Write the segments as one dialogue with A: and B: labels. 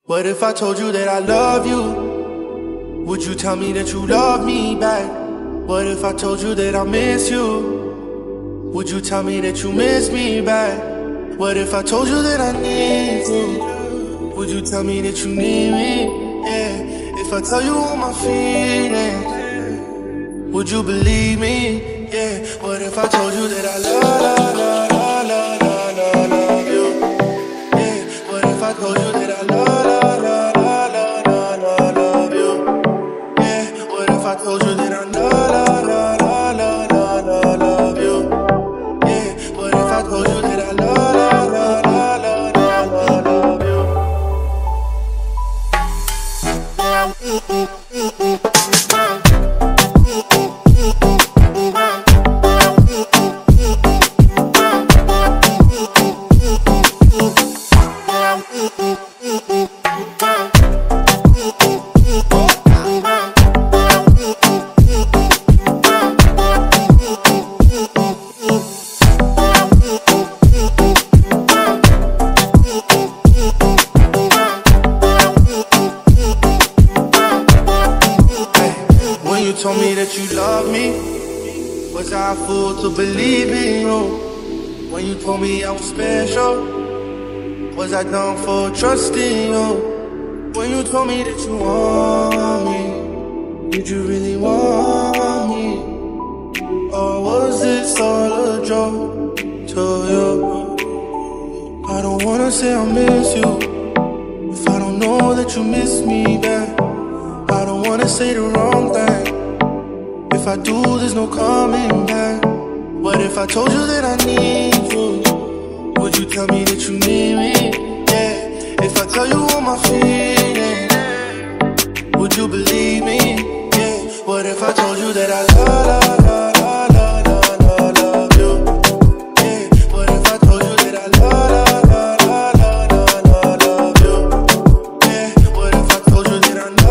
A: What if I told you that I love you? Would you tell me that you love me back? What if I told you that I miss you? Would you tell me that you miss me back? What if I told you that I need you? Would you tell me that you need me? Yeah. If I tell you all my feelings, would you believe me? Yeah. What if I told you that I love you? Yeah. What if I told you that I love you? Yeah. What if I told you that I love you? Yeah. What if I told you that I love you? When you told me that you love me, was I a fool to believe in you? When you told me I was special, was I dumb for trusting you? When you told me that you want me, did you really want me? Or was this all a joke to you? I don't wanna say I miss you if I don't know that you miss me back. I don't wanna say the wrong thing. If I do, there's no coming back. What if I told you that I need you? Would you tell me that you need me? Yeah. If I tell you all my feelings, would you believe me? Yeah. What if I told you that I love you? Yeah. What if I told you that I love you? Yeah. What if I told you that I love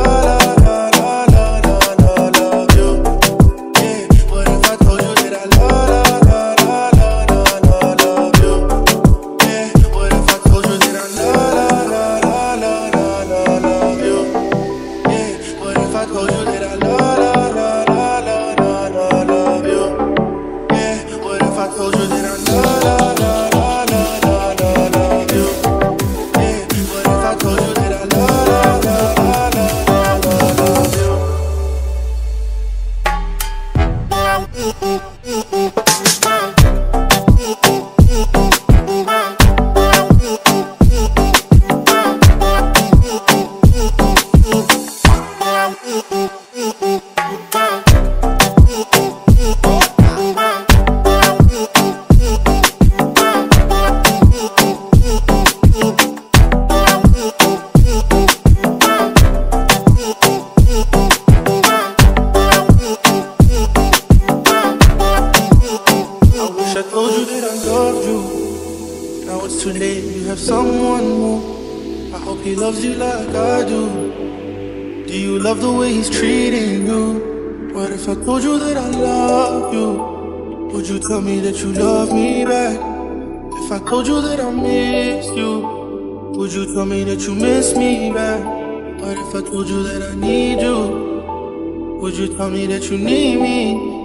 A: you? Yeah. What if I told you that I love you? Yeah. What if I told you that I love you? Yeah. What if I told you that I love you? Yeah. What if I told you that I love you? Yeah. What if I told you that I I told you that I loved you. Now it's too late, you have someone new. I hope he loves you like I do. Do you love the way he's treating you? What if I told you that I love you? Would you tell me that you love me back? If I told you that I miss you, would you tell me that you miss me back? What if I told you that I need you? Would you tell me that you need me?